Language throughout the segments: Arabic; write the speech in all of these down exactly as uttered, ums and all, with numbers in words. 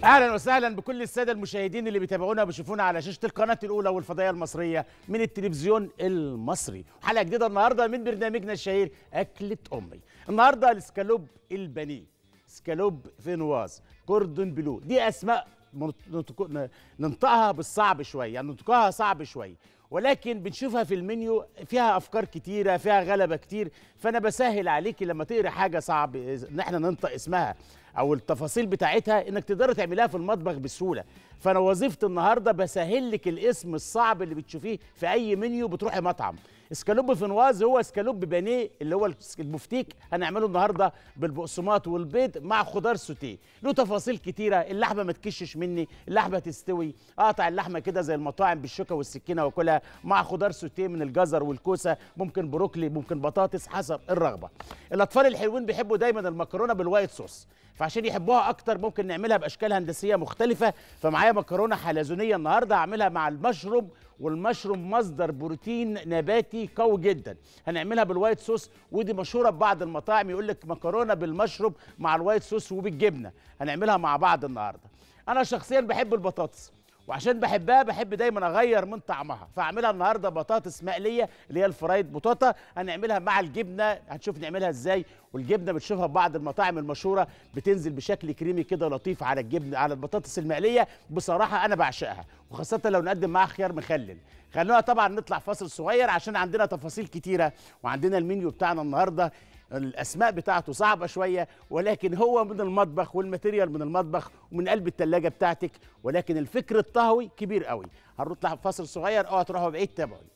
اهلا وسهلا بكل الساده المشاهدين اللي بيتابعونا وبيشوفونا على شاشه القناه الاولى والفضائيه المصريه من التلفزيون المصري. حلقه جديده النهارده من برنامجنا الشهير اكله امي. النهارده الاسكالوب البانيه، اسكالوب فينواز، كوردون بلو، دي اسماء منطق- ننطقها بالصعب شويه، يعني ننطقها صعب شويه، ولكن بنشوفها في المنيو فيها افكار كتيره، فيها غلبه كتير، فانا بسهل عليكي لما تقري حاجه صعب ان احنا ننطق اسمها او التفاصيل بتاعتها انك تقدري تعمليها في المطبخ بسهوله. فانا وظيفتي النهارده بسهل لك الاسم الصعب اللي بتشوفيه في اي منيو بتروحي مطعم. اسكالوب فينواز هو اسكالوب بانيه اللي هو البفتيك، هنعمله النهارده بالبقسماط والبيض مع خضار سوتيه. له تفاصيل كتيره، اللحمه ما تكشش مني، اللحمه تستوي، اقطع اللحمه كده زي المطاعم بالشوكه والسكينه واكلها مع خضار سوتيه من الجزر والكوسه، ممكن بروكلي، ممكن بطاطس، حسب الرغبه. الاطفال الحلوين بيحبوا دايما المكرونه بالوايت صوص، فعشان يحبوها اكتر ممكن نعملها باشكال هندسيه مختلفه. فمعايا مكرونه حلزونيه النهارده هعملها مع المشروم، والمشروم مصدر بروتين نباتي قوي جدا. هنعملها بالوايت صوص، ودي مشهوره ببعض المطاعم يقول لك مكرونه بالمشروم مع الوايت صوص وبالجبنه. هنعملها مع بعض النهارده. انا شخصيا بحب البطاطس، وعشان بحبها بحب دايما اغير من طعمها، فاعملها النهارده بطاطس مقليه اللي هي الفرايد بوتاتا. هنعملها مع الجبنه، هنشوف نعملها ازاي. والجبنه بتشوفها في بعض المطاعم المشهوره بتنزل بشكل كريمي كده لطيف على الجبنه، على البطاطس المقليه. بصراحه انا بعشقها، وخاصه لو نقدم معاها خيار مخلل. خلونا طبعا نطلع فاصل صغير عشان عندنا تفاصيل كتيره، وعندنا المنيو بتاعنا النهارده الاسماء بتاعته صعبه شويه، ولكن هو من المطبخ والماتيريال من المطبخ ومن قلب الثلاجه بتاعتك، ولكن الفكر الطهوي كبير قوي. هنطلع فاصل صغير، اوعوا تروحوا بعيد، تابعوني.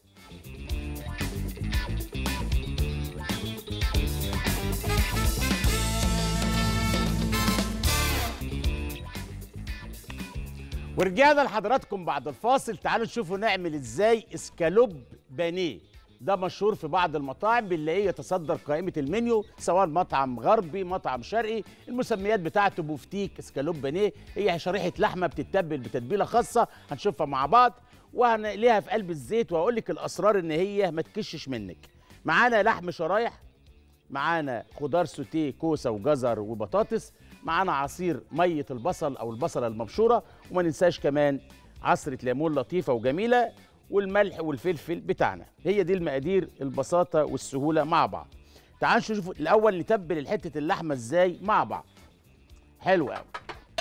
ورجعنا لحضراتكم بعد الفاصل. تعالوا نشوفوا نعمل ازاي اسكالوب بانيه. ده مشهور في بعض المطاعم، بنلاقيه يتصدر قائمه المنيو، سواء مطعم غربي مطعم شرقي. المسميات بتاعته بوفتيك، اسكالوب بانيه، هي شريحه لحمه بتتبل بتتبيله خاصه هنشوفها مع بعض، وهنقليها في قلب الزيت، واقول لك الاسرار ان هي ما تكشش منك. معانا لحم شرايح، معانا خضار سوتيه كوسه وجزر وبطاطس، معانا عصير ميه البصل او البصله المبشوره، وما ننساش كمان عصره ليمون لطيفه وجميله، والملح والفلفل بتاعنا. هي دي المقادير، البساطه والسهوله مع بعض. تعالوا نشوف الاول نتبل حته اللحمه ازاي مع بعض. حلو قوي.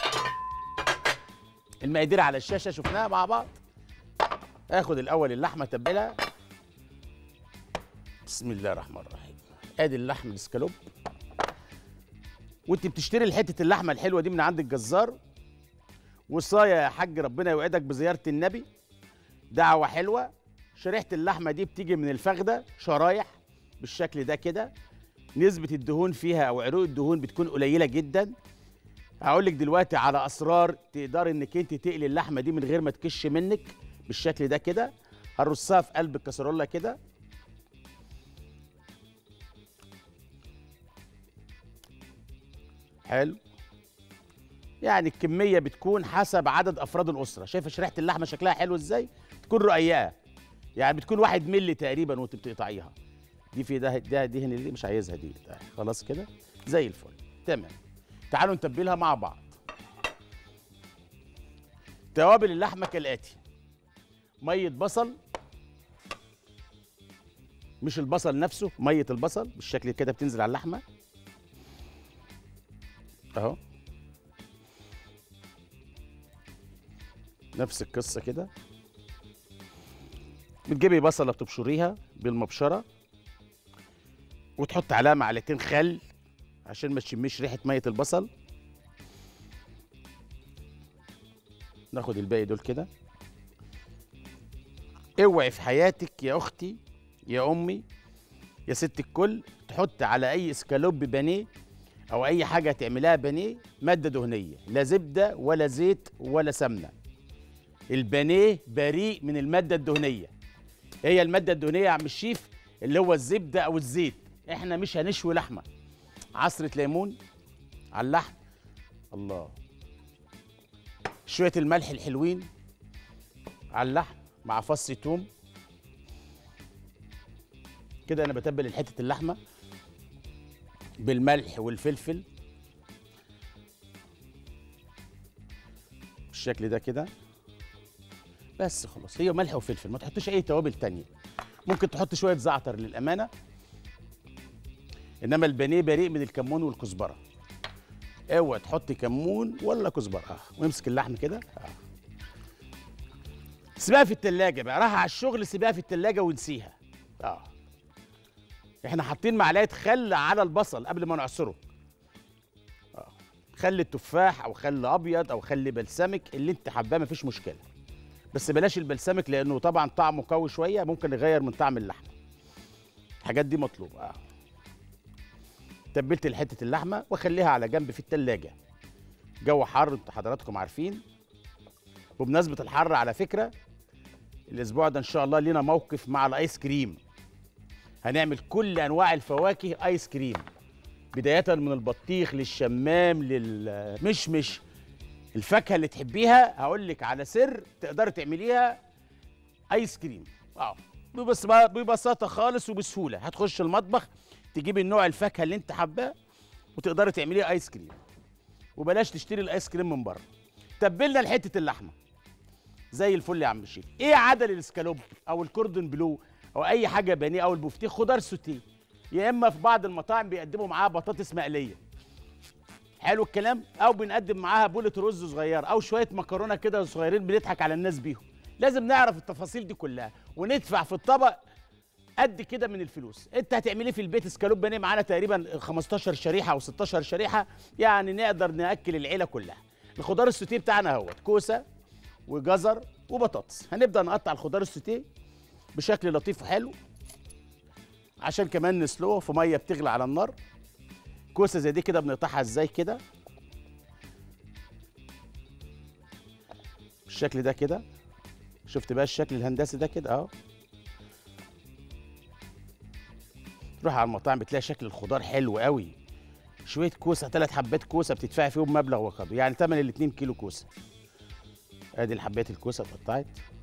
المقادير على الشاشه شفناها مع بعض. اخد الاول اللحمه اتبلها. بسم الله الرحمن الرحيم. ادي اللحم الاسكالوب، وانت بتشتري حته اللحمه الحلوه دي من عند الجزار، وصايه يا حاج ربنا يوعدك بزياره النبي، دعوه حلوه. شريحه اللحمه دي بتيجي من الفخده شرايح بالشكل ده كده، نسبه الدهون فيها او عروق الدهون بتكون قليله جدا. هقول لك دلوقتي على اسرار تقدر انك انت تقلي اللحمه دي من غير ما تكش منك بالشكل ده كده. هنرصها في قلب الكسرولة كده. حلو. يعني الكميه بتكون حسب عدد افراد الاسره. شايفه شريحه اللحمه شكلها حلو ازاي؟ تكون رقيقه، يعني بتكون واحد ملي تقريبا وانت بتقطعيها. دي في ده ده دي هنا اللي مش عايزها دي، خلاص كده زي الفل. تمام. تعالوا نتبلها مع بعض. توابل اللحمه كالاتي: ميه بصل، مش البصل نفسه، ميه البصل بالشكل كده بتنزل على اللحمه اهو، نفس القصه كده. بتجيبي بصله بتبشريها بالمبشره، وتحط عليها معلقتين خل عشان ما تشميش ريحه ميه البصل. ناخد الباقي دول كده. اوعي في حياتك يا اختي يا امي يا ست الكل تحط على اي اسكالوب بانيه او اي حاجه تعملها بانيه ماده دهنيه، لا زبده ولا زيت ولا سمنه. البانيه بريء من الماده الدهنيه. هي الماده الدهنيه يا عم الشيف اللي هو الزبده او الزيت. احنا مش هنشوي لحمه. عصره ليمون على اللحم، الله، شويه الملح الحلوين على اللحم مع فص توم كده. انا بتبل حته اللحمه بالملح والفلفل بالشكل ده كده. بس خلاص، هي ملح وفلفل، ما تحطش اي توابل تانية. ممكن تحط شويه زعتر للامانه، انما البانيه بريء من الكمون والكزبره. اوعى تحطي كمون ولا كزبره. اه وامسك اللحم كده. اه سيبها في التلاجة بقى، راح على الشغل سيبها في التلاجة ونسيها. اه احنا حاطين معلقه خل على البصل قبل ما نعصره. اه خل التفاح او خل ابيض او خل بلسمك اللي انت حباه مفيش مشكله، بس بلاش البلسمك لانه طبعا طعمه قوي شويه، ممكن يغير من طعم اللحمه. الحاجات دي مطلوبه. اه تبلت حته اللحمه واخليها على جنب في التلاجة. جو حر انتوا حضراتكم عارفين. وبمناسبه الحر على فكره، الاسبوع ده ان شاء الله لينا موقف مع الايس كريم. هنعمل كل انواع الفواكه ايس كريم، بدايه من البطيخ للشمام للمشمش. الفاكهه اللي تحبيها هقول لك على سر تقدري تعمليها ايس كريم. اه بس ببساطه خالص وبسهوله. هتخش المطبخ تجيبي النوع الفاكهه اللي انت حباه وتقدري تعمليه ايس كريم. وبلاش تشتري الايس كريم من بره. تبلنا لحته اللحمه زي الفل يا عم الشيف. ايه عدل الاسكالوب او الكوردون بلو او اي حاجه بانيه او البوفتيك؟ خضار سوتيه، يا اما في بعض المطاعم بيقدموا معاها بطاطس مقليه. حلو الكلام. او بنقدم معاها بوله رز صغيره او شويه مكرونه كده صغيرين بنضحك على الناس بيهم. لازم نعرف التفاصيل دي كلها وندفع في الطبق قد كده من الفلوس. انت هتعمليه في البيت اسكالوب بانيه معانا تقريبا خمستاشر شريحه او ستاشر شريحه، يعني نقدر ناكل العيله كلها. الخضار السوتيه بتاعنا اهوت كوسه وجزر وبطاطس. هنبدا نقطع الخضار السوتيه بشكل لطيف وحلو عشان كمان نسلقه في ميه بتغلي على النار. كوسه زي دي كده بنقطعها ازاي كده بالشكل ده كده. شفت بقى الشكل الهندسي ده كده اهو. تروح على المطاعم بتلاقي شكل الخضار حلو قوي. شويه كوسه، ثلاث حبات كوسه بتدفعي فيهم مبلغ وقدره، يعني ثمن ال اتنين كيلو كوسه. ادي الحبات الكوسه اتقطعت.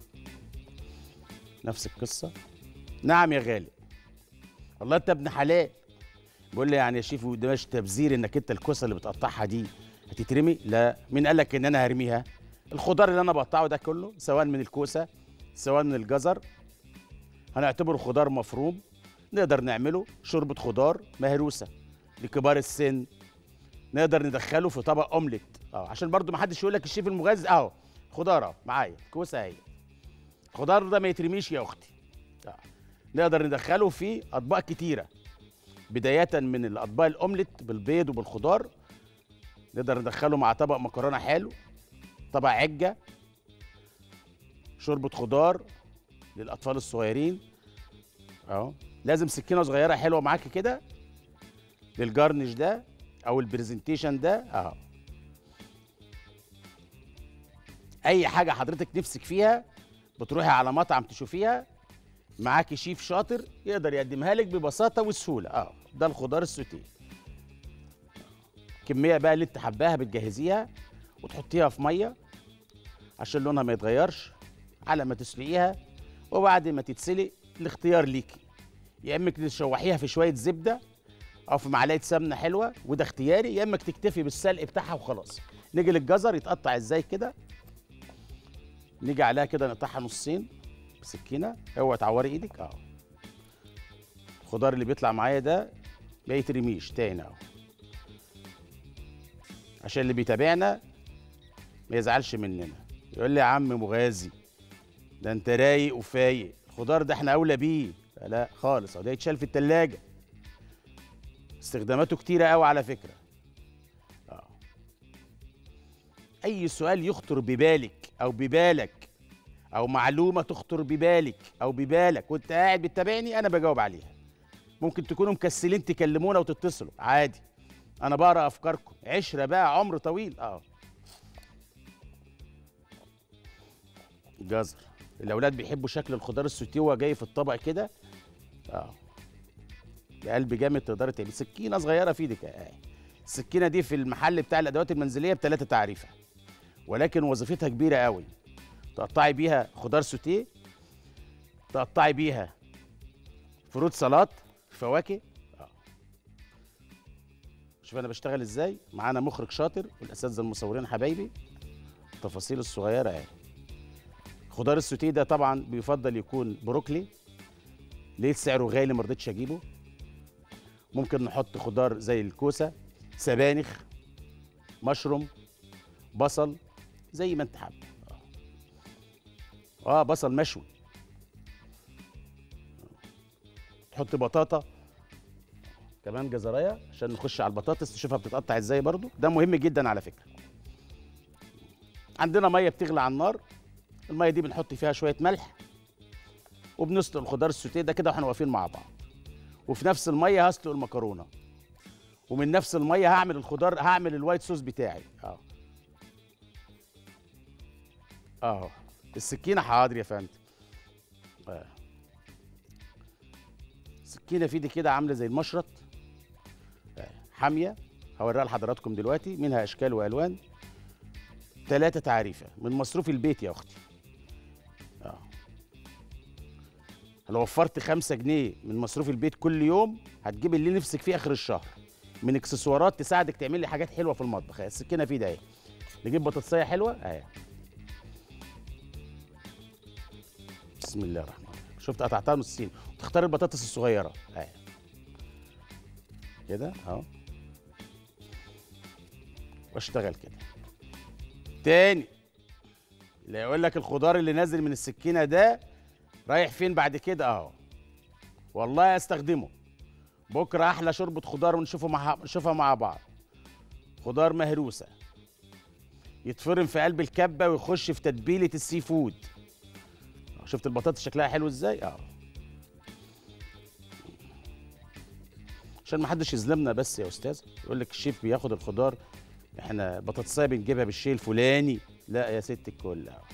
نفس القصه. نعم يا غالي. والله انت ابن حلال. بقول لي يعني يا شيف ده مش تبذير انك انت الكوسه اللي بتقطعها دي هتترمي؟ لا، مين قال لك ان انا هرميها؟ الخضار اللي انا بقطعه ده كله سواء من الكوسه سواء من الجزر هنعتبره خضار مفروم. نقدر نعمله شوربه خضار مهروسه لكبار السن. نقدر ندخله في طبق اومليت اه عشان برضو ما حدش يقول لك الشيف المغذي. اهو خضار اهو معايا كوسه اهي. الخضار ده ما يترميش يا اختي. آه. نقدر ندخله في اطباق كتيره، بدايه من الاطباق الاومليت بالبيض وبالخضار. نقدر ندخله مع طبق مكرونه حلو، طبق عجه، شوربه خضار للاطفال الصغيرين. اهو لازم سكينه صغيره حلوه معاكي كده للجارنش ده او البرزنتيشن ده. اهو اي حاجه حضرتك نفسك فيها بتروحي على مطعم تشوفيها معاكي شيف شاطر يقدر يقدمها لك ببساطه وسهوله. اه ده الخضار السوتيه. كميه بقى اللي انت حباها بتجهزيها وتحطيها في ميه عشان لونها ما يتغيرش على ما تسلقيها. وبعد ما تتسلق الاختيار ليكي، يا اما تشوحيها في شويه زبده او في معلقه سمنه حلوه وده اختياري، يا اما تكتفي بالسلق بتاعها وخلاص. نيجي للجزر يتقطع ازاي كده. نيجي عليها كده نقطعها نصين بسكينه. اوعي تعوري ايدك. اهو الخضار اللي بيطلع معايا ده ما يترميش تاني اهو عشان اللي بيتابعنا ما يزعلش مننا يقول لي يا عم مغازي ده انت رايق وفايق، الخضار ده احنا اولى بيه. لا خالص، اهو ده يتشال في التلاجة. استخداماته كتيره قوي على فكره. اه اي سؤال يخطر ببالك او ببالك او معلومه تخطر ببالك او ببالك وانت قاعد بتتابعني انا بجاوب عليها. ممكن تكونوا مكسلين تكلمونا وتتصلوا عادي، انا بقرا افكاركم. عشره بقى عمر طويل. اه جزر. الاولاد بيحبوا شكل الخضار السوتيه وهو جاي في الطبق كده. اه بقلب جامد. تقدري تعملي سكينه صغيره في ايدك. اه السكينه دي في المحل بتاع الادوات المنزليه بثلاثه تعريفه، ولكن وظيفتها كبيره قوي. تقطعي بيها خضار سوتيه، تقطعي بيها فروت سلطات فواكه. اه شوف انا بشتغل ازاي. معانا مخرج شاطر والاساتذه المصورين حبايبي. التفاصيل الصغيره اهي. خضار السوتيه ده طبعا بيفضل يكون بروكلي، ليه سعره غالي ما رضيتش اجيبه. ممكن نحط خضار زي الكوسه، سبانخ، مشروم، بصل، زي ما انت حابب. اه بصل مشوي. تحط بطاطا كمان جزرايه عشان نخش على البطاطس تشوفها بتتقطع ازاي، برضو ده مهم جدا على فكره. عندنا ميه بتغلي على النار، الميه دي بنحط فيها شويه ملح وبنسلق الخضار السوتيه ده كده واحنا واقفين مع بعض. وفي نفس الميه هسلق المكرونه، ومن نفس الميه هعمل الخضار، هعمل الوايت صوص بتاعي. اه اه السكينه حاضر يا فندم. آه. السكينه في دي كده عامله زي المشرط، آه. حاميه، هوريها لحضراتكم دلوقتي، منها اشكال والوان. ثلاثه تعريفه من مصروف البيت يا اختي. اه لو وفرت خمسة جنيه من مصروف البيت كل يوم هتجيب اللي نفسك فيه اخر الشهر من اكسسوارات تساعدك تعمل لي حاجات حلوه في المطبخ. السكينه في ده اهي. نجيب بطاطسيه حلوه اهي. بسم الله الرحمن الرحيم. شفت قطعتها نصين، وتختار البطاطس الصغيره اهي كده اهو، واشتغل كده تاني. اللي يقول لك الخضار اللي نازل من السكينه ده رايح فين بعد كده اهو، والله استخدمه بكره احلى شوربه خضار ونشوفه مع نشوفها مع بعض. خضار مهروسه يتفرم في قلب الكبه ويخش في تتبيله السي فود. شفت البطاطس شكلها حلو ازاي؟ اه عشان ما حدش يظلمنا بس يا استاذ، يقول لك الشيف بياخد الخضار، احنا بطاطسايه بنجيبها بالشيء الفلاني. لا يا ست الكل اهو.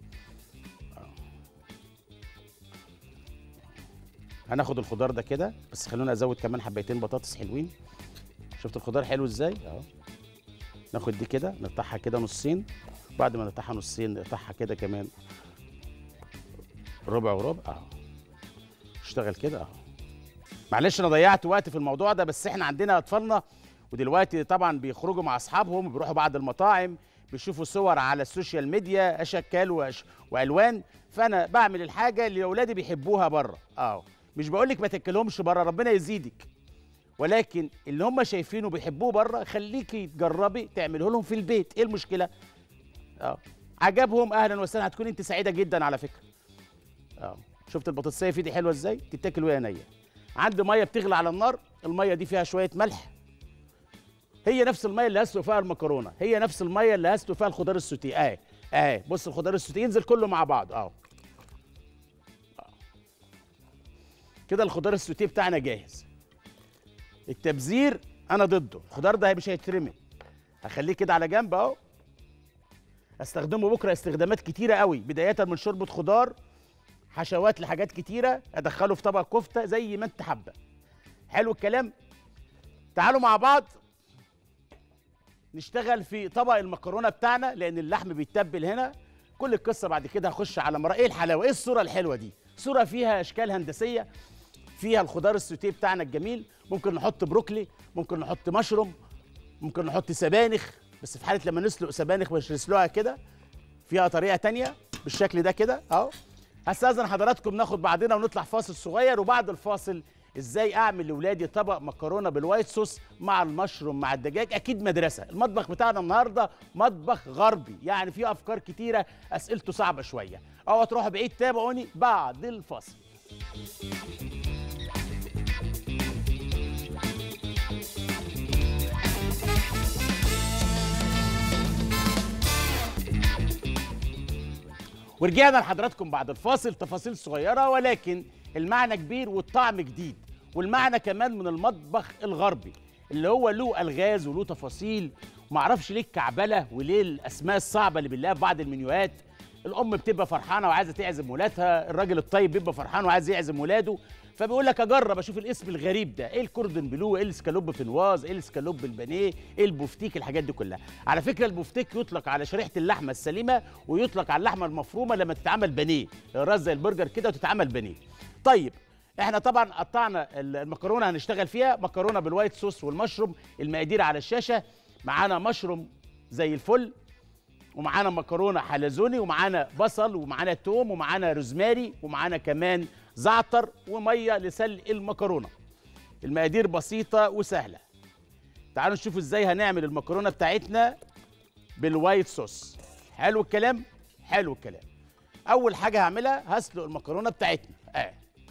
هناخد الخضار ده كده، بس خلونا ازود كمان حبايتين بطاطس حلوين. شفت الخضار حلو ازاي؟ اهو. ناخد دي كده نقطعها كده نصين، بعد ما نقطعها نصين نقطعها كده كمان ربع وربع اهو. اشتغل كده اهو. معلش انا ضيعت وقت في الموضوع ده، بس احنا عندنا اطفالنا ودلوقتي طبعا بيخرجوا مع اصحابهم، بيروحوا بعض المطاعم، بيشوفوا صور على السوشيال ميديا اشكال وأش... والوان. فانا بعمل الحاجه اللي اولادي بيحبوها بره. اه مش بقول لك ما تاكلهمش بره، ربنا يزيدك، ولكن اللي هم شايفينه بيحبوه بره خليكي تجربي تعمله لهم في البيت. ايه المشكله؟ اه عجبهم اهلا وسهلا، هتكون انت سعيده جدا على فكره. اه شفت البطاطسيه في دي حلوه ازاي؟ تتاكل وهي نيه. عندي ميه بتغلي على النار، الميه دي فيها شويه ملح، هي نفس الميه اللي هسلق فيها المكرونه، هي نفس الميه اللي هسلق فيها الخضار السوتيه. اهي اهي بص الخضار السوتيه ينزل كله مع بعض اهو. كده الخضار السوتيه بتاعنا جاهز. التبذير انا ضده، الخضار ده مش هيترمي، هخليه كده على جنب اهو. استخدمه بكره استخدامات كتيره قوي، بدايه من شوربه خضار، حشوات لحاجات كتيره، ادخله في طبق كفته زي ما انت حابه. حلو الكلام. تعالوا مع بعض نشتغل في طبق المكرونه بتاعنا، لان اللحم بيتبل هنا. كل القصه بعد كده هخش على مرق. ايه الحلاوه، ايه الصوره الحلوه دي؟ صوره فيها اشكال هندسيه، فيها الخضار السوتيه بتاعنا الجميل. ممكن نحط بروكلي، ممكن نحط مشروم، ممكن نحط سبانخ، بس في حاله لما نسلق سبانخ مش نسلقها كده، فيها طريقه تانية بالشكل ده كده اهو. هستاذن حضراتكم ناخد بعضنا ونطلع فاصل صغير، وبعد الفاصل ازاي اعمل لاولادي طبق مكرونه بالوايت صوص مع المشروم مع الدجاج. اكيد مدرسه. المطبخ بتاعنا النهارده مطبخ غربي، يعني فيه افكار كتيره، اسئلته صعبه شويه. اوعوا تروحوا بعيد، تابعوني بعد الفاصل. ورجعنا لحضراتكم بعد الفاصل. تفاصيل صغيره ولكن المعنى كبير والطعم جديد، والمعنى كمان من المطبخ الغربي اللي هو له الغاز وله تفاصيل. ومعرفش ليه الكعبله وليه الاسماء الصعبه اللي بنلاقيها في بعض المنيوهات. الام بتبقى فرحانه وعايزه تعزم ولادها، الراجل الطيب بيبقى فرحان وعايز يعزم ولاده، فبيقول لك اجرب اشوف الاسم الغريب ده، ايه الكوردون بلو، ايه الاسكالوب فينواز، ايه الاسكالوب البانيه، ايه البوفتيك، الحاجات دي كلها. على فكره البوفتيك يطلق على شريحه اللحمه السليمه، ويطلق على اللحمه المفرومه لما تتعمل بانيه، راس زي البرجر كده وتتعمل بانيه. طيب احنا طبعا قطعنا المكرونه هنشتغل فيها مكرونه بالوايت صوص والمشروم. المقادير على الشاشه. معانا مشروم زي الفل، ومعانا مكرونه حلزوني ومعانا بصل ومعانا توم ومعانا روزماري ومعانا كمان زعتر وميه لسلق المكرونه. المقادير بسيطه وسهله. تعالوا نشوف ازاي هنعمل المكرونه بتاعتنا بالوايت صوص. حلو الكلام؟ حلو الكلام. اول حاجه هعملها هسلق المكرونه بتاعتنا. اه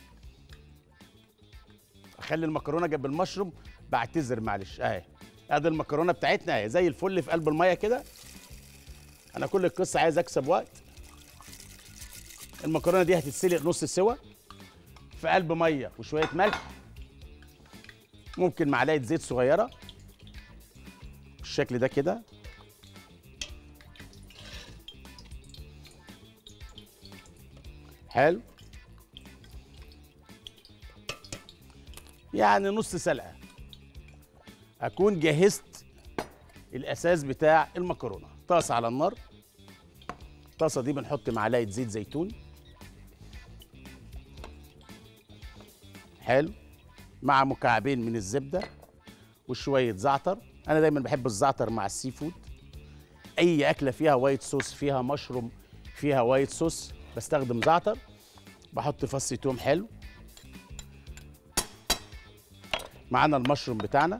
اخلي المكرونه جنب المشروم. بعتذر معلش. اهي ادي المكرونه بتاعتنا اهي زي الفل في قلب الميه كده. انا كل القصه عايز اكسب وقت. المكرونه دي هتتسلق نص سوا في قلب ميه وشويه ملح، ممكن معلقه زيت صغيره بالشكل ده كده. حلو، يعني نص سلقه اكون جهزت الاساس بتاع المكرونه. طاسه على النار. الطاسه دي بنحط معلقه زيت زيتون. حلو، مع مكعبين من الزبده وشويه زعتر. انا دايما بحب الزعتر مع السي فود. اي اكله فيها وايت صوص، فيها مشروم، فيها وايت صوص، بستخدم زعتر. بحط فص توم حلو. معانا المشروم بتاعنا.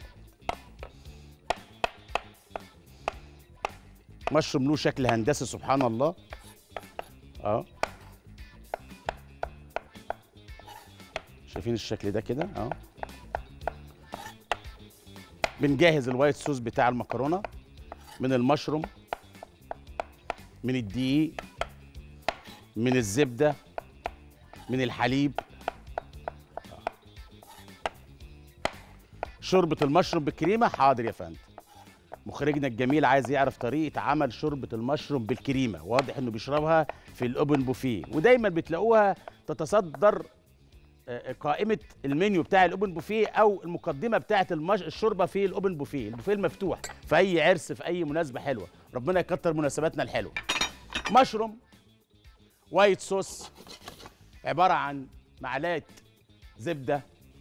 مشروم له شكل هندسي سبحان الله. اه شايفين الشكل ده كده؟ اه بنجهز الوايت صوص بتاع المكرونه من المشروم، من الدقيق، من الزبده، من الحليب. شوربه المشروم بالكريمه. حاضر يا فندم. مخرجنا الجميل عايز يعرف طريقه عمل شوربه المشروم بالكريمه. واضح انه بيشربها في الاوبن بوفيه، ودايما بتلاقوها تتصدر قائمه المنيو بتاع الاوبن بوفيه او المقدمه بتاعه المش... الشوربه في الاوبن بوفيه. البوفيه المفتوح في اي عرس، في اي مناسبه حلوه. ربنا يكتر مناسباتنا الحلوه. مشروم وايت صوص عباره عن معلقه زبده،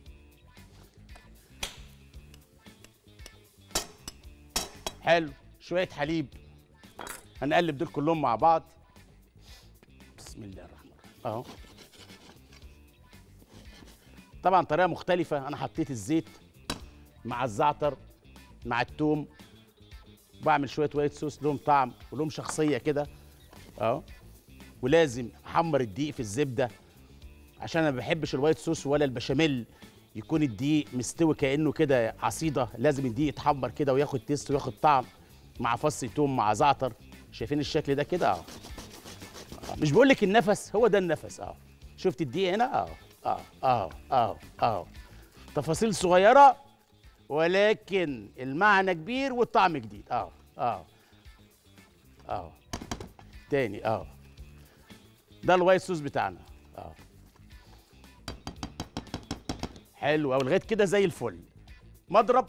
حلو، شويه حليب. هنقلب دول كلهم مع بعض. بسم الله الرحمن الرحيم. اهو طبعا طريقه مختلفه. انا حطيت الزيت مع الزعتر مع التوم، بعمل شويه وايت صوص لهم طعم ولهم شخصيه كده. اهو ولازم احمر الدقيق في الزبده عشان انا ما بحبش الوايت صوص ولا البشاميل يكون الدقيق مستوي كانه كده عصيده. لازم الدقيق يتحمر كده وياخد تيست وياخد طعم مع فص توم مع زعتر. شايفين الشكل ده كده؟ اهو مش بقول لك النفس، هو ده النفس. اهو شفت الدقيق هنا؟ اهو اهو اهو اهو اهو تفاصيل صغيره ولكن المعنى كبير والطعم جديد. اهو اهو اهو تاني. اهو ده الوايت صوص بتاعنا. اهو حلو قوي لغايه كده زي الفل. مضرب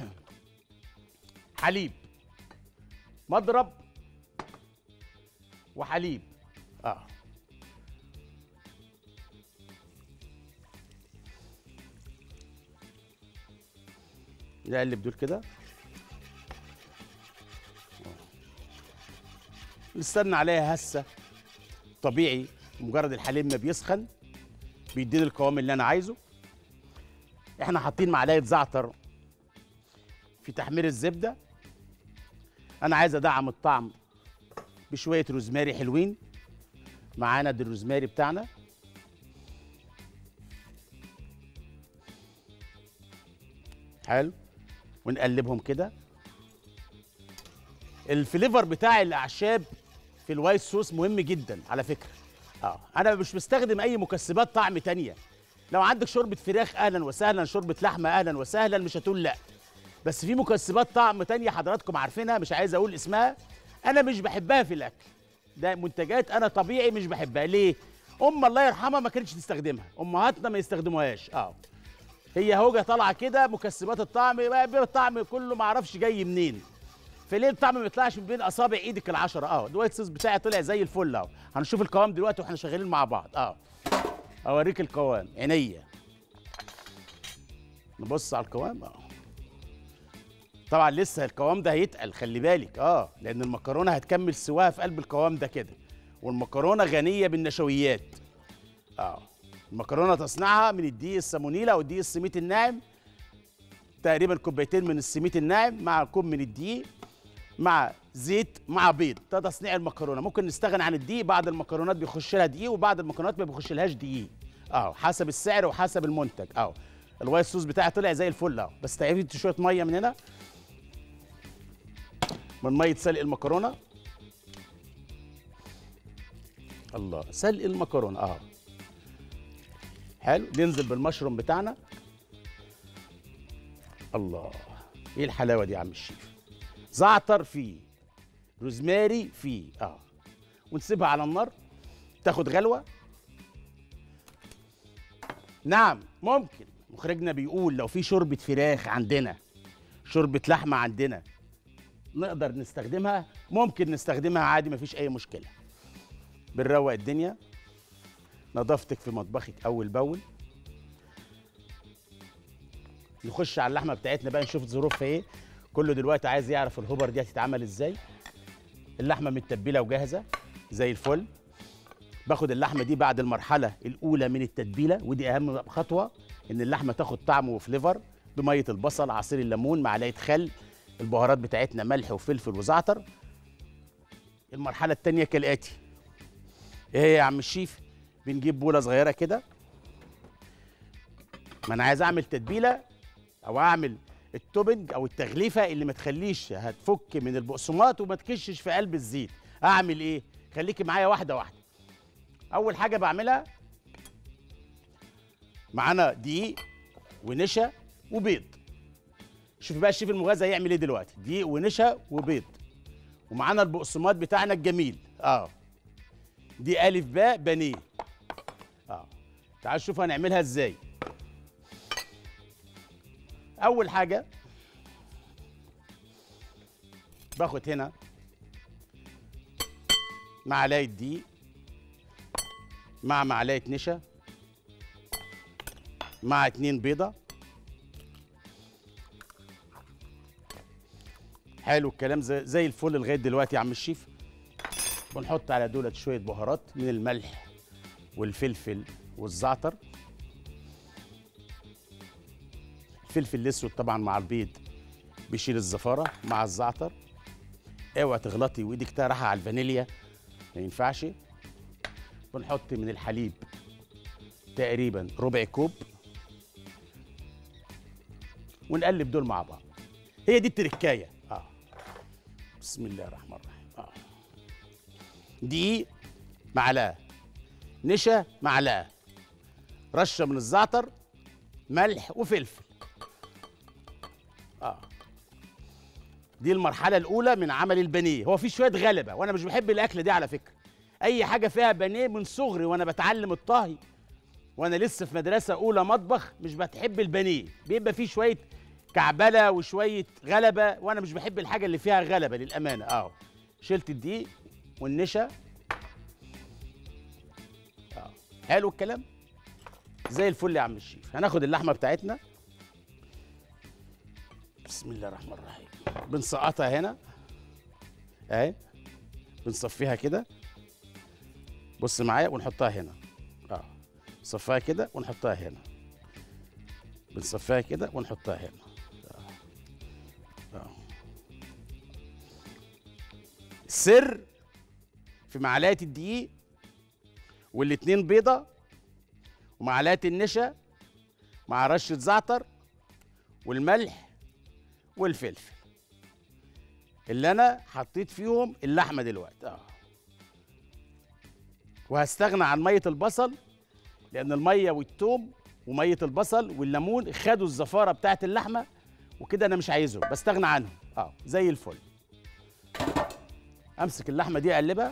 حليب، مضرب وحليب. اه نقلب دول كده. نستنى عليها هسه طبيعي. مجرد الحليب ما بيسخن بيديني القوام اللي انا عايزه. احنا حاطين معلقه زعتر في تحمير الزبده. انا عايز ادعم الطعم بشويه روزماري حلوين. معانا ده الروزماري بتاعنا. حلو، ونقلبهم كده. الفليفر بتاع الاعشاب في الوايت صوص مهم جدا على فكره. اه انا مش بستخدم اي مكسبات طعم تانية. لو عندك شوربه فراخ اهلا وسهلا، شوربه لحمه اهلا وسهلا، مش هتقول لا. بس في مكسبات طعم تانية حضراتكم عارفينها، مش عايز اقول اسمها. انا مش بحبها في الاكل. ده منتجات انا طبيعي مش بحبها. ليه؟ ام الله يرحمها ما كانتش تستخدمها، امهاتنا ما يستخدموهاش. اه هي هوجه طالعه كده مكسبات الطعم، الطعم كله ما اعرفش جاي منين. فليه الطعم ما يطلعش من بين اصابع ايدك العشره؟ اه الوايت صوص بتاعي طلع زي الفل اهو. هنشوف القوام دلوقتي واحنا شغالين مع بعض. اه اوريك القوام عينيا. نبص على القوام. اه طبعا لسه القوام ده هيتقل، خلي بالك اه لان المكرونه هتكمل سواها في قلب القوام ده كده، والمكرونه غنيه بالنشويات. اه المكرونه تصنيعها من الدقيق السمونيلا او الدقيق السميت الناعم، تقريبا كوبايتين من السميت الناعم مع كوب من الدقيق مع زيت مع بيض. ده تصنيع المكرونه. ممكن نستغنى عن الدقيق، بعض المكرونات بيخش لها دقيق وبعض المكرونات ما بيخش لهاش دقيق، اه حسب السعر وحسب المنتج. اه الوايت صوص بتاعي طلع زي الفل اهو، بس تعبت شويه ميه من هنا، من ميه سلق المكرونه. الله، سلق المكرونه اه حلو. ننزل بالمشروم بتاعنا. الله، ايه الحلاوه دي يا عم الشيف. زعتر فيه، روزماري فيه اه ونسيبها على النار تاخد غلوه. نعم ممكن مخرجنا بيقول لو في شوربه فراخ عندنا، شوربه لحمه عندنا، نقدر نستخدمها، ممكن نستخدمها عادي مفيش اي مشكله. بنروق الدنيا، نظافتك في مطبخك اول باول. نخش على اللحمه بتاعتنا بقى نشوف ظروفها ايه. كله دلوقتي عايز يعرف الهوبر دي هتتعمل ازاي. اللحمه متبله وجاهزه زي الفل. باخد اللحمه دي بعد المرحله الاولى من التتبيله، ودي اهم خطوه، ان اللحمه تاخد طعم وفليفر بميه البصل، عصير الليمون، معلقه خل، البهارات بتاعتنا ملح وفلفل وزعتر. المرحله الثانيه كالاتي، ايه هي يا عم الشيف؟ بنجيب بوله صغيره كده، ما انا عايز اعمل تتبيله او اعمل التوبنج او التغليفه اللي ما تخليش هتفك من البقسماط وما تكشش في قلب الزيت. اعمل ايه؟ خليكي معايا واحده واحده. اول حاجه بعملها، معانا دقيق ونشا وبيض. شوف بقى الشيف المغازي هيعمل ايه دلوقتي. دقيق ونشا وبيض، ومعانا البقسماط بتاعنا الجميل اه دي الف باء بانيه. اه تعالوا شوف هنعملها ازاي. اول حاجه باخد هنا معلقه دقيق مع معلقه نشا مع اتنين بيضه. حلو الكلام، زي, زي الفل لغايه دلوقتي يا عم الشيف. بنحط على دولت شويه بهارات من الملح والفلفل والزعتر. الفلفل الاسود طبعا مع البيض بيشيل الزفاره مع الزعتر. اوعى تغلطي وايدك تراحه على الفانيليا، ما ينفعش. بنحط من الحليب تقريبا ربع كوب، ونقلب دول مع بعض. هي دي التركايه اه بسم الله الرحمن الرحيم. اه دقيق معلقه، نشا معلقه، رشه من الزعتر، ملح وفلفل. اه دي المرحله الاولى من عمل البانيه. هو في شويه غلبه، وانا مش بحب الاكله دي على فكره. اي حاجه فيها بانيه من صغري وانا بتعلم الطهي، وانا لسه في مدرسه اولى مطبخ، مش بتحب البانيه، بيبقى فيه شويه كعبله وشويه غلبه، وانا مش بحب الحاجه اللي فيها غلبه للامانه. اه شلت الدقيق والنشا. اه حلو الكلام، زي الفل يا عم الشيف. هناخد اللحمه بتاعتنا، بسم الله الرحمن الرحيم، بنسقطها هنا اهي، بنصفيها كده، بص معايا، ونحطها هنا. اه نصفيها كده ونحطها هنا، بنصفيها كده ونحطها هنا. آه. آه. السر في معلقه الدقيق والاتنين بيضه ومعلقه النشا مع رشه زعتر والملح والفلفل اللي انا حطيت فيهم اللحمه دلوقتي. اه وهستغنى عن ميه البصل، لان الميه والثوم وميه البصل والليمون خدوا الزفاره بتاعت اللحمه، وكده انا مش عايزهم، بستغنى عنهم. اه زي الفل. امسك اللحمه دي اقلبها،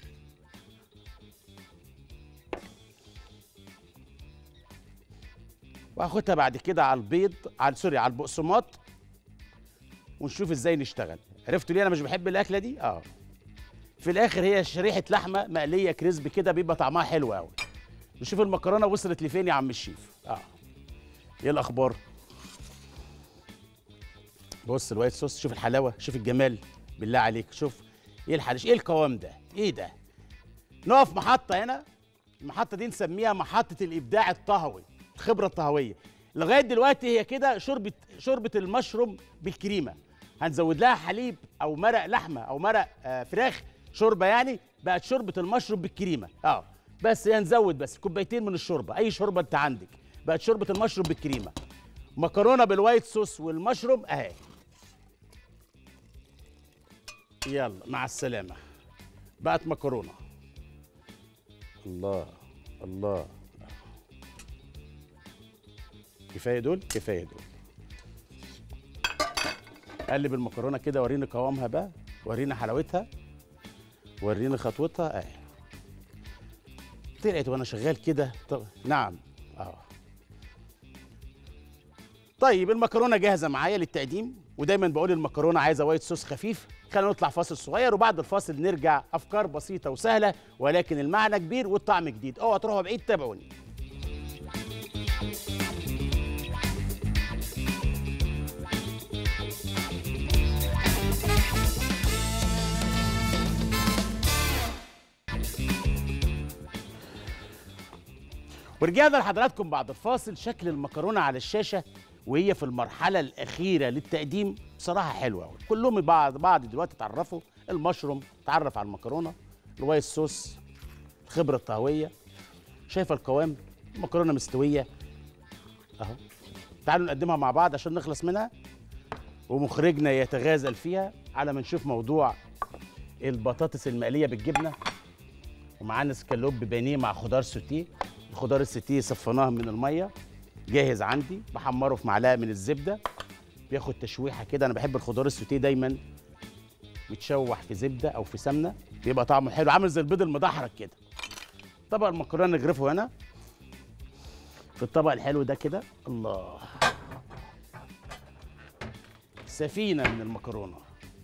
واخدها بعد كده على البيض، على سوري على البقسماط، ونشوف ازاي نشتغل. عرفتوا ليه انا مش بحب الاكله دي؟ اه في الاخر هي شريحه لحمه مقليه كريسبي كده، بيبقى طعمها حلو قوي. نشوف المكرونه وصلت لفين يا عم الشيف. اه ايه الاخبار؟ بص الوايت صوص، شوف الحلاوه، شوف الجمال، بالله عليك شوف ايه الحرش، ايه القوام ده، ايه ده. نقف محطه هنا، المحطه دي نسميها محطه الابداع الطهوي، الخبره الطهويه. لغايه دلوقتي هي كده شوربه شوربه المشروم بالكريمه. هنزود لها حليب او مرق لحمه او مرق آه فراخ، شوربه يعني، بقت شوربه المشروم بالكريمه. اه بس هنزود بس كوبايتين من الشوربه، اي شوربه انت عندك، بقت شوربه المشروم بالكريمه. مكرونه بالوايت صوص والمشروم اهي. يلا مع السلامه، بقت مكرونه. الله الله، كفايه دول، كفايه دول. قلب المكرونه كده، وريني قوامها بقى، وريني حلاوتها، وريني خطوتها اهي. طلعت وانا شغال كده. طب نعم اه. طيب المكرونه جاهزه معايا للتقديم، ودايما بقول المكرونه عايزه وايت صوص خفيف. خلينا نطلع فاصل صغير، وبعد الفاصل نرجع. افكار بسيطه وسهله ولكن المعنى كبير والطعم جديد. اوعوا تروحوا بعيد، تابعوني. ورجعنا لحضراتكم بعد الفاصل. شكل المكرونه على الشاشه وهي في المرحله الاخيره للتقديم بصراحه حلوه قوي. كلهم بعض بعض دلوقتي اتعرفوا، المشروم اتعرف على المكرونه، الوايت صوص، الخبره الطهويه. شايفه القوام، المكرونه مستويه اهو. تعالوا نقدمها مع بعض عشان نخلص منها ومخرجنا يتغازل فيها على ما نشوف موضوع البطاطس المقليه بالجبنه. ومعانا اسكالوب بانيه مع خضار سوتيه. الخضار السوتيه صفيناه من الميه، جاهز عندي، بحمره في معلقه من الزبده، بياخد تشويحه كده. انا بحب الخضار السوتيه دايما يتشوح في زبده او في سمنه، بيبقى طعمه حلو، عامل زي البيض المدحرج كده. طبق المكرونه نغرفه هنا في الطبق الحلو ده كده. الله، سفينه من المكرونه.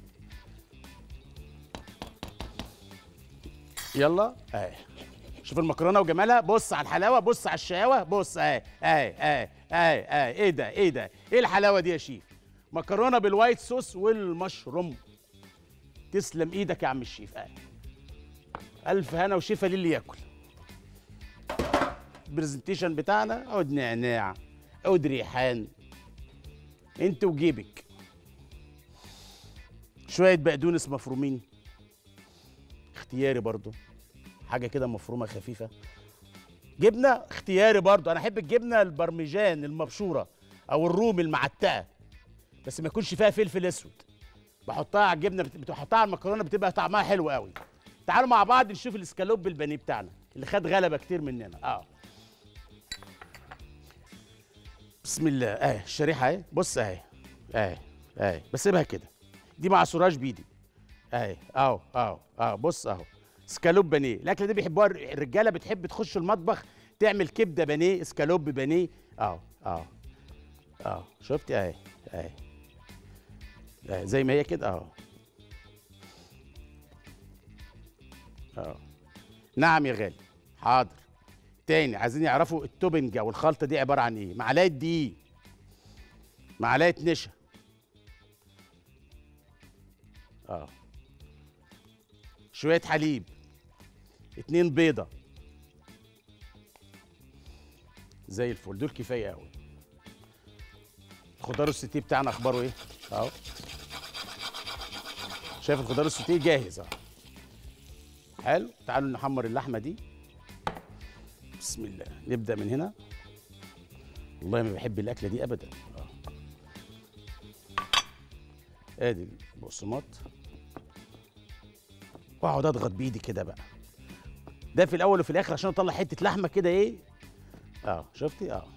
يلا اهي، شوف المكرونه وجمالها، بص على الحلاوه، بص على الشقاوه، بص اهي اهي اهي اهي اهي. ايه ده ايه ده ايه الحلاوه دي يا شيف؟ مكرونه بالوايت صوص والمشروم. تسلم ايدك يا عم الشيف. اهي الف هنا وشفا للي ياكل. البرزنتيشن بتاعنا عود نعناع، عود ريحان، انت وجيبك، شويه بقدونس مفرومين اختياري برضو، حاجه كده مفرومه خفيفه. جبنه اختياري برضو، انا احب الجبنه البرمجان المبشوره او الرومي المعتقه، بس ما يكونش فيها فلفل اسود. بحطها على الجبنه، بتحطها على المكرونه، بتبقى طعمها حلو قوي. تعالوا مع بعض نشوف الاسكالوب البانيه بتاعنا اللي خد غلبه كتير مننا. اه بسم الله. اهي الشريحه اهي، بص اهي اهي اهي، بسيبها كده، دي ما عصراش بايدي اهي. اهو اهو اهو، بص اهو اسكالوب بانيه. الاكله دي بيحبوها الرجاله، بتحب تخش المطبخ تعمل كبده بانيه، اسكالوب بانيه. اهو اهو اهو، شفتي اهي اهي اهي زي ما هي كده اهو اهو. نعم يا غالي، حاضر. تاني عايزين يعرفوا التوبنج او الخلطه دي عباره عن ايه؟ معلقه دقيق، معلقه نشا اه، شويه حليب، اتنين بيضه، زي الفل، دول كفايه قوي. الخضار السوتيه بتاعنا اخباره ايه؟ اهو شايف الخضار السوتيه جاهز اهو. حلو، تعالوا نحمر اللحمه دي. بسم الله، نبدا من هنا. والله ما بحب الاكله دي ابدا. اه ادي البقسماط، واقعد اضغط بايدي كده بقى. ده في الاول وفي الاخر عشان اطلع حته لحمه كده ايه. اه شفتي اه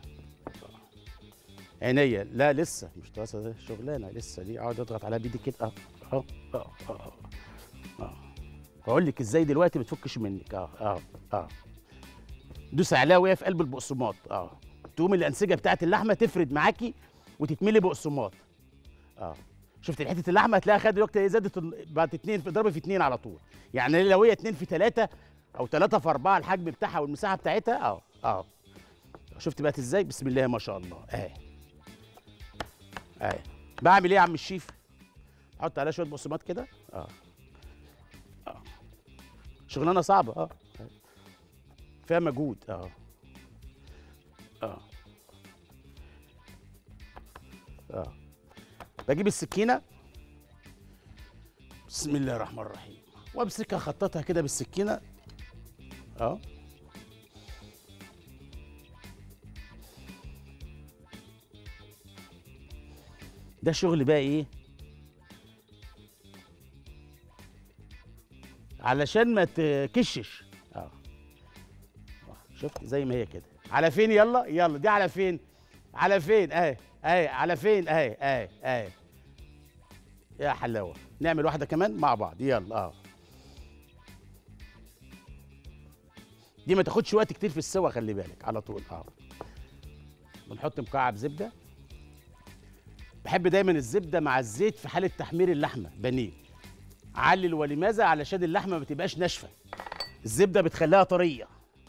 عينيا. لا لسه مش طاسه شغلانه لسه دي، اقعد اضغط عليها بايدي كده. اه اه اه اه اه هقول لك ازاي دلوقتي ما تفكش منك. اه اه اه دوس عليها وهي في قلب البقسماط. اه تقوم الانسجه بتاعت اللحمه تفرد معاكي وتتملي بقسماط. اه شفت حته اللحمه هتلاقيها خدت وقت، زادت بعد اتنين، في اضربي في اتنين على طول. يعني لو هي اتنين في تلاته او تلاته في اربعه الحجم بتاعها والمساحه بتاعتها. اه اه شفت بقت ازاي؟ بسم الله ما شاء الله. اهي اهي بعمل ايه يا عم الشيف؟ احط عليها شويه بقسماط كده. اه اه شغلانه صعبه. اه فيها مجهود. اه اه اه بجيب السكينه، بسم الله الرحمن الرحيم، وامسكها اخططها كده بالسكينه. اه ده شغل بقى ايه؟ علشان ما تكشش. اه شفت زي ما هي كده. على فين؟ يلا يلا، دي على فين؟ على فين؟ اهي اهي على فين؟ اهي اهي اهي. يا حلاوه، نعمل واحده كمان مع بعض. يلا. اه دي ما تاخدش وقت كتير في السوا، خلي بالك، على طول. اه بنحط مكعب زبده. بحب دايما الزبده مع الزيت في حاله تحمير اللحمه بانيه. علل، ولماذا؟ علشان اللحمه ما تبقاش ناشفه، الزبده بتخليها طريه.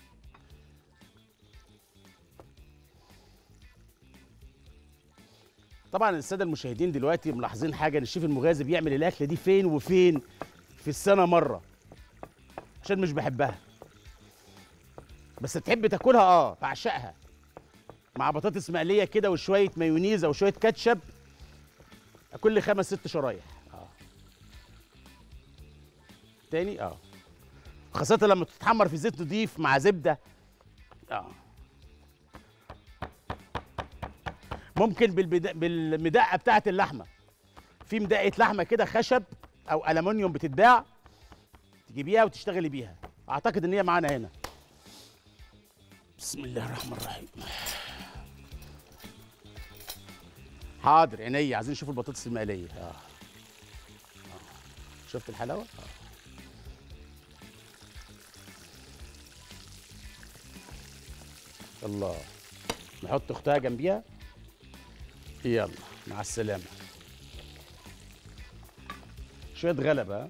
طبعا الساده المشاهدين دلوقتي ملاحظين حاجه، ان الشيف المغازي بيعمل الاكله دي فين وفين في السنه مره، عشان مش بحبها. بس تحب تاكلها؟ اه بعشقها، مع بطاطس مقليه كده وشويه مايونيز او شويه كاتشب، كل خمس ست شرايح. اه تاني. اه خاصه لما تتحمر في زيت نضيف مع زبده. اه ممكن بالبدا... بالمدقه بتاعه اللحمه. في مدقه لحمه كده خشب او الومنيوم بتتباع، تجيبيها وتشتغلي بيها. اعتقد ان هي معانا هنا. بسم الله الرحمن الرحيم. حاضر عينيا، عايزين نشوف البطاطس المقليه. اه, آه. شفت الحلاوه؟ اه الله. نحط اختها جنبيها. يلا مع السلامه. شويه غلبه.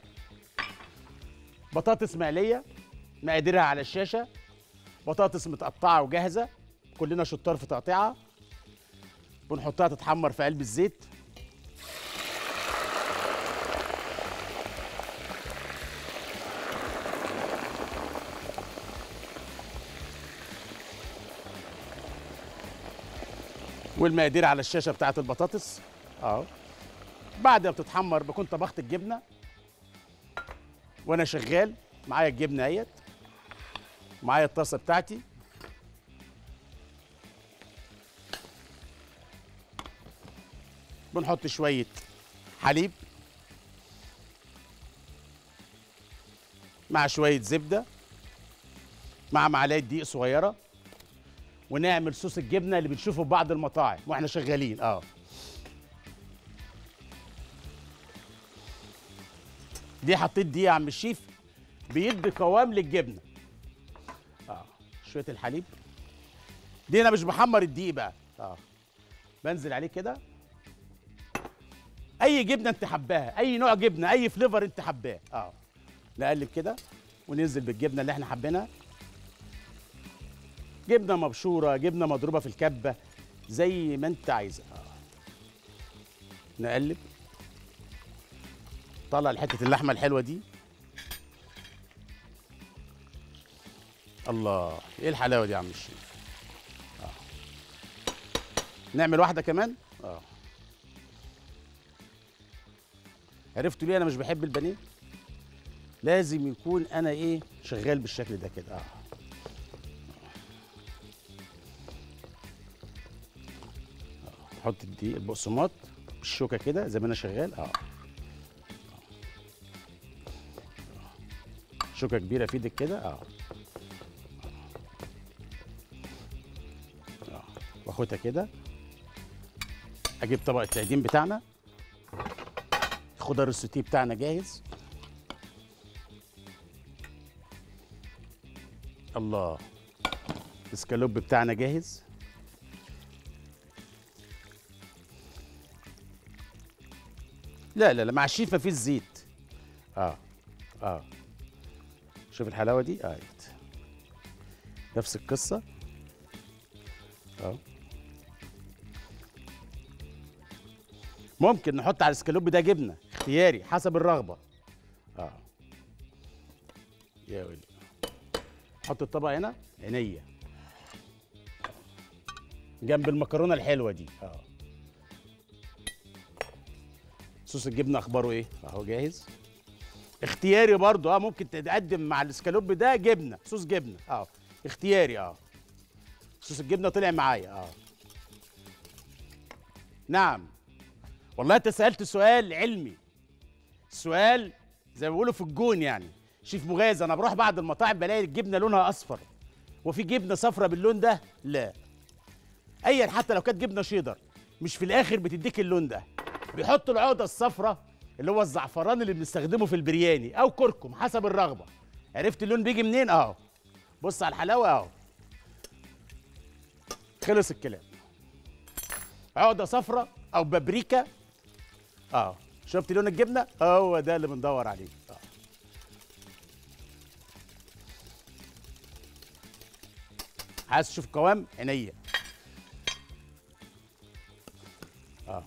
بطاطس مقليه، مقاديرها على الشاشه. بطاطس متقطعه وجاهزه، كلنا شطار في تقطيعها. بنحطها تتحمر في قلب الزيت. والمقادير على الشاشه بتاعت البطاطس. اه بعد ما بتتحمر بكون طبخت الجبنه، وانا شغال معايا الجبنه اهيت، معايا الطاسه بتاعتي. بنحط شويه حليب مع شويه زبده مع معلقه دقيق صغيره، ونعمل صوص الجبنه اللي بنشوفه في بعض المطاعم واحنا شغالين. اه دي حطيت دي يا عم الشيف، بيدي قوام للجبنه. اه شويه الحليب دي، انا مش بحمر الدقيق بقى. اه بنزل عليه كده. اي جبنه انت حباها، اي نوع جبنه، اي فليفر انت حباه. اه نقلب كده وننزل بالجبنه اللي احنا حابينها. جبنه مبشوره، جبنه مضروبه في الكبه، زي ما انت عايزه. آه. نقلب. طلع حته اللحمه الحلوه دي. الله، ايه الحلاوه دي يا عم الشيف. آه. نعمل واحده كمان. اه عرفتوا ليه انا مش بحب البانيه؟ لازم يكون انا ايه شغال بالشكل ده كده. اه احط دي البقسماط بالشوكه كده زي ما انا شغال. اه شوكه كبيره في ايدك كده. اه اه واخدها كده. اجيب طبق التقديم بتاعنا، خضار السوتيه بتاعنا جاهز. الله، الاسكالوب بتاعنا جاهز. لا لا لا، مع الشيف مفيش زيت. اه اه شوف الحلاوه دي. اه نفس القصه. اه ممكن نحط على الاسكالوب ده جبنه، اختياري حسب الرغبه. اه يا ولي، حط الطبق هنا عينيا جنب المكرونه الحلوه دي. اه صوص الجبنه اخباره ايه؟ اهو جاهز. اختياري برضو، اه ممكن تقدم مع الاسكالوب ده جبنه، صوص جبنه. اه اختياري. اه صوص الجبنه طلع معايا. اه نعم. والله انت سالت سؤال علمي، سؤال زي ما بيقولوا في الجون يعني. شيف مغاز، انا بروح بعض المطاعم بلاقي الجبنه لونها اصفر، وفي جبنه صفرة باللون ده؟ لا. ايا حتى لو كانت جبنه شيدر مش في الاخر بتديك اللون ده. بيحطوا العقده الصفراء اللي هو الزعفران اللي بنستخدمه في البرياني او كركم حسب الرغبه. عرفت اللون بيجي منين؟ اهو بص على الحلاوه اهو. خلص الكلام. عقده صفراء او بابريكا. اه شفت لون الجبنه؟ هو ده اللي بندور عليه. اه عايز تشوف قوام؟ عينيا. اه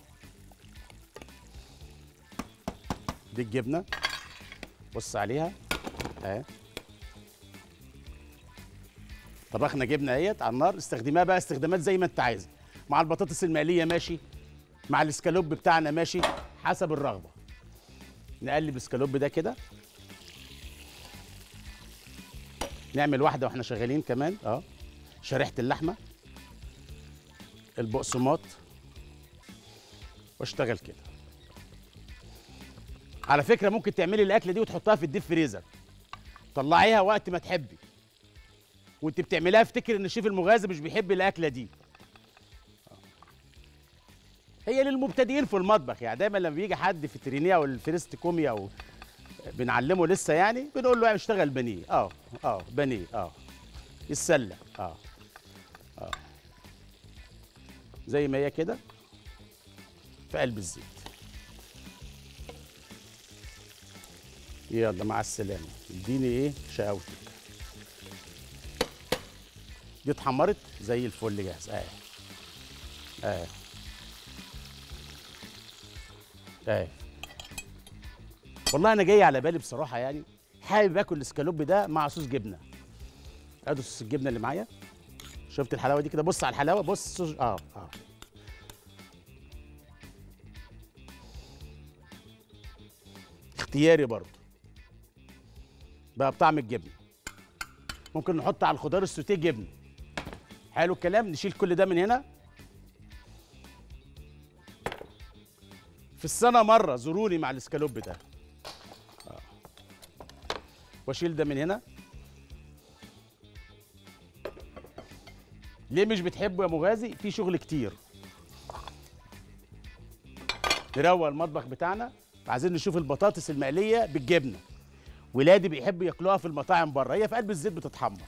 دي الجبنه، بص عليها اهي. طبخنا جبنه اهيت على النار، استخدمها بقى استخدامات زي ما انت عايز. مع البطاطس المقليه ماشي، مع الاسكالوب بتاعنا ماشي، حسب الرغبه. نقلب الاسكالوب ده كده، نعمل واحده واحنا شغالين كمان. اه شريحه اللحمه، البقسماط، واشتغل كده. على فكره ممكن تعملي الاكله دي وتحطها في الديب فريزر، طلعيها وقت ما تحبي وانت بتعمليها. افتكر ان الشيف المغازي مش بيحب الاكله دي، هي للمبتدئين في المطبخ. يعني دايما لما بيجي حد في ترينيه او الفيرست كومي او بنعلمه لسه يعني، بنقول له اشتغل بانيه. اه اه بانيه. اه السله. اه اه زي ما هي كده في قلب الزيت. يلا مع السلامه. اديني ايه شقاوتك. دي اتحمرت زي الفل، جاهز. اه اه اه والله انا جاي على بالي بصراحه يعني، حابب اكل الاسكالوب ده مع صوص جبنه. ادي صوص الجبنه اللي معايا. شفت الحلاوه دي كده؟ بص على الحلاوه، بص صوص. اه اه اختياري برضه بقى بطعم الجبنه. ممكن نحط على الخضار السوتيه جبنه. حلو الكلام. نشيل كل ده من هنا. في السنه مره زوروني مع الاسكالوب ده. آه. واشيل ده من هنا. ليه مش بتحبه يا مغازي؟ في شغل كتير. نروق المطبخ بتاعنا. عايزين نشوف البطاطس المقليه بالجبنه. ولادي بيحبوا ياكلوها في المطاعم بره، هي في قلب الزيت بتتحمر.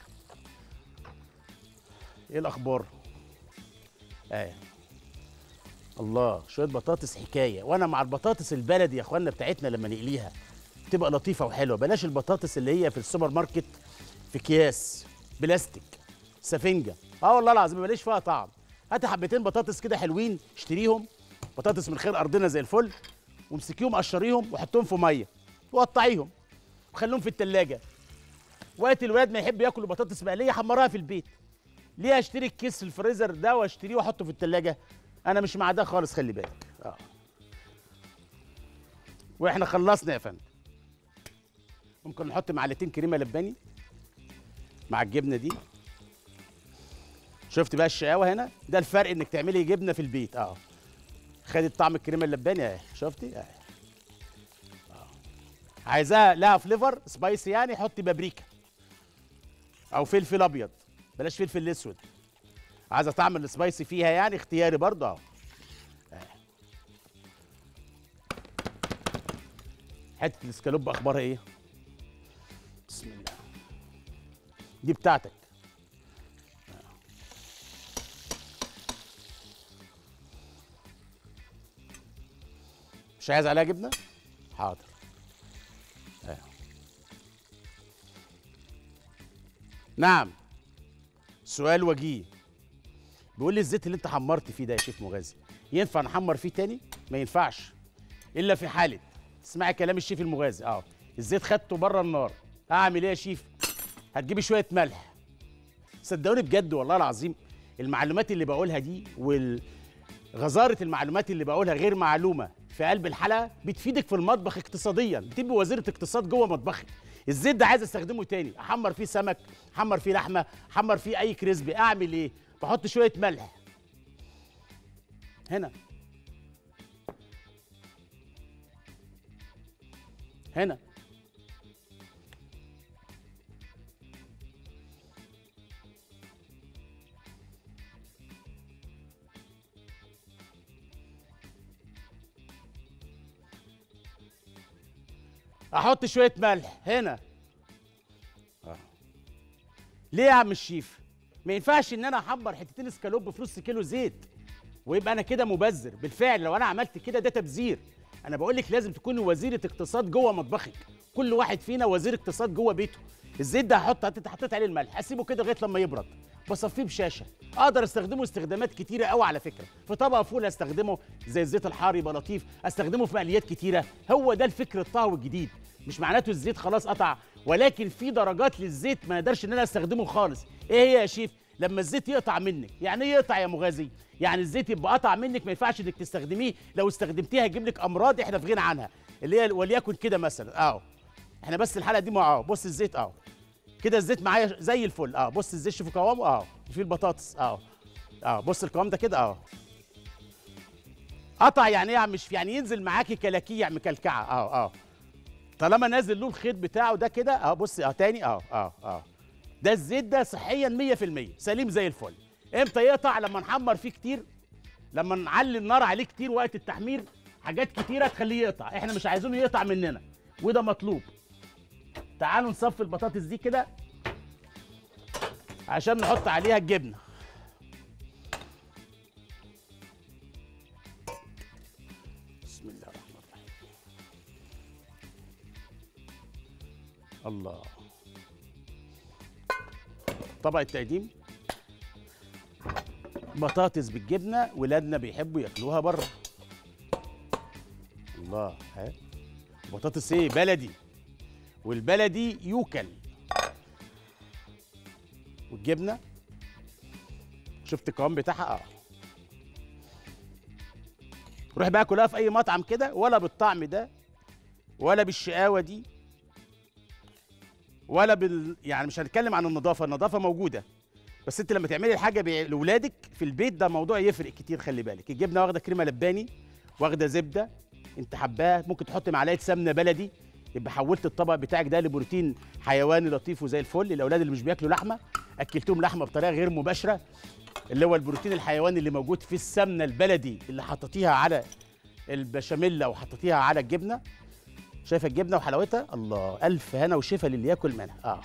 ايه الاخبار؟ اه الله، شويه بطاطس حكايه. وانا مع البطاطس البلدي يا اخوانا بتاعتنا لما نقليها تبقى لطيفه وحلوه. بلاش البطاطس اللي هي في السوبر ماركت في اكياس بلاستيك سفنجه. اه والله العظيم ماليش فيها طعم. هات حبتين بطاطس كده حلوين، اشتريهم بطاطس من خير ارضنا زي الفل، وامسكيهم قشريهم وحطهم في ميه وقطعيهم وخليهم في التلاجة. وقت الولاد ما يحب ياكلوا بطاطس مقليه حمرها في البيت. ليه اشتري الكيس في الفريزر ده واشتريه واحطه في التلاجة؟ انا مش مع ده خالص، خلي بالك. اه واحنا خلصنا يا فندم. ممكن نحط معلقتين كريمه لباني مع الجبنه دي. شفت بقى الشقاوه هنا؟ ده الفرق انك تعملي جبنه في البيت. اه خدت طعم الكريمه اللباني اهي. شفتي؟ اهي. اه عايزاها لها فليفر سبايسي يعني، حطي بابريكا او فلفل ابيض، بلاش فلفل اسود. عايزه طعم السبايسي فيها يعني، اختياري برضه. اهو حته الاسكالوب اخبارها ايه؟ بسم الله. دي بتاعتك. مش عايز عليها جبنه؟ حاضر. آه. نعم. سؤال وجيه. بيقول لي الزيت اللي انت حمرت فيه ده يا شيف مغازي ينفع نحمر فيه تاني؟ ما ينفعش، الا في حاله، اسمعي كلام الشيف المغازي. اه الزيت خدته بره النار، اعمل ايه يا شيف؟ هتجيبي شويه ملح. صدقوني بجد والله العظيم المعلومات اللي بقولها دي والغزاره المعلومات اللي بقولها غير معلومه في قلب الحلقه بتفيدك في المطبخ اقتصاديا، بتبقي وزيره اقتصاد جوه مطبخك. الزيت ده عايز استخدمه تاني، احمر فيه سمك، احمر فيه لحمه، احمر فيه اي كريسبي، اعمل ايه؟ بحط شويه ملح هنا هنا احط شويه ملح هنا. آه. ليه يا عم الشيف؟ ما ينفعش ان انا احمر حتتين اسكالوب في نص كيلو زيت ويبقى انا كده مبذر. بالفعل لو انا عملت كده ده تبذير. انا بقول لك لازم تكوني وزيره اقتصاد جوه مطبخك، كل واحد فينا وزير اقتصاد جوه بيته. الزيت ده هحط حطيت عليه الملح، اسيبه كده لغايه لما يبرد، بصفيه بشاشه. اقدر استخدمه استخدامات كتيره قوي على فكره. في طبق فول استخدمه زي الزيت الحار يبقى لطيف، استخدمه في مقليات كتيره. هو ده الفكر الطهوي الجديد. مش معناته الزيت خلاص قطع، ولكن في درجات للزيت ما اقدرش ان انا استخدمه خالص. ايه هي يا شيف؟ لما الزيت يقطع منك. يعني ايه يقطع يا مغازي؟ يعني الزيت يبقى قطع منك، ما ينفعش انك تستخدميه. لو استخدمتيه هيجيب لك امراض احنا في غنى عنها، اللي هي وليكن كده مثلا. اهو احنا بس الحلقه دي مع اهو بص الزيت اهو كده، الزيت معايا زي الفل. اه بص الزيت شوفوا قوامه اهو، في البطاطس اهو اه بص القوام ده كده اهو. قطع يعني ايه يا عم؟ مش يعني ينزل معاكي كلاكيع مكلكعه اهو اهو. طالما نازل له الخيط بتاعه ده كده اهو، بص اه تاني اهو اهو اهو. ده الزيت ده صحيا مية في المية سليم زي الفل. امتى يقطع؟ لما نحمر فيه كتير، لما نعلي النار عليه كتير وقت التحمير، حاجات كتيره تخليه يقطع. احنا مش عايزينه يقطع مننا وده مطلوب. تعالوا نصفي البطاطس دي كده عشان نحط عليها الجبنه. بسم الله الرحمن الرحيم. الله. طبق التقديم بطاطس بالجبنه، ولادنا بيحبوا ياكلوها بره. الله. ها بطاطس ايه؟ بلدي، والبلدي يوكل. والجبنه شفت القوام بتاعها اه. روح بقى كلها في اي مطعم كده، ولا بالطعم ده ولا بالشقاوه دي ولا بال يعني مش هنتكلم عن النظافه، النظافه موجوده، بس انت لما تعملي الحاجه بي... لاولادك في البيت ده موضوع يفرق كتير. خلي بالك الجبنه واخده كريمه لباني، واخده زبده انت حباها، ممكن تحط معلقه سمنه بلدي، يبقى حولت الطبق بتاعك ده لبروتين حيواني لطيف وزي الفل. الاولاد اللي مش بياكلوا لحمه اكلتهم لحمه بطريقه غير مباشره، اللي هو البروتين الحيواني اللي موجود في السمنه البلدي اللي حطيتيها على البشاميل او حطيتيها على الجبنه. شايفه الجبنه وحلاوتها؟ الله، الف هنا وشفا للي ياكل منها. اه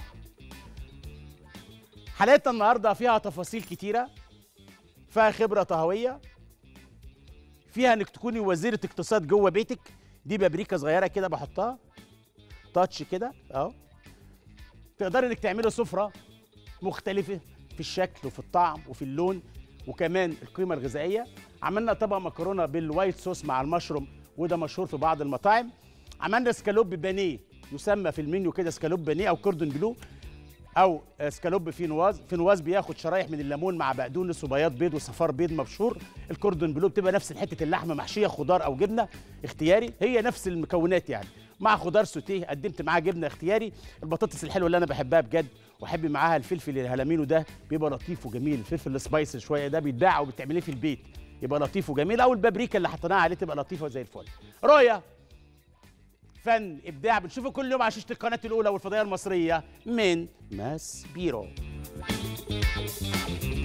حلقتنا النهارده فيها تفاصيل كتيره، فيها خبره طهويه، فيها انك تكوني وزيره اقتصاد جوه بيتك. دي بابريكا صغيره كده بحطها تاتش كده اهو، تقدري انك تعملي سفره مختلفه في الشكل وفي الطعم وفي اللون وكمان القيمه الغذائيه. عملنا طبق مكرونه بالوايت صوص مع المشروم، وده مشهور في بعض المطاعم. عملنا سكالوب بانيه، يسمى في المنيو كده سكالوب بانيه او كوردون بلو، او سكالوب فينواز. فينواز بياخد شرايح من الليمون مع بقدونس وبياض بيض وصفار بيض مبشور. الكوردون بلو بتبقى نفس حته اللحمه محشيه خضار او جبنه اختياري، هي نفس المكونات يعني، مع خضار سوتيه قدمت معاه جبنه اختياري. البطاطس الحلوه اللي انا بحبها بجد واحب معاها الفلفل الهلامينو، ده بيبقى لطيف وجميل. الفلفل السبايسي شويه ده بيتباع وبتعمليه في البيت يبقى لطيف وجميل، او البابريكا اللي حطيناها عليه تبقى لطيفه زي الفل. رؤيه، فن، ابداع، بنشوفه كل يوم على شاشه القناه الاولى والفضائيه المصريه من ماس بيرو.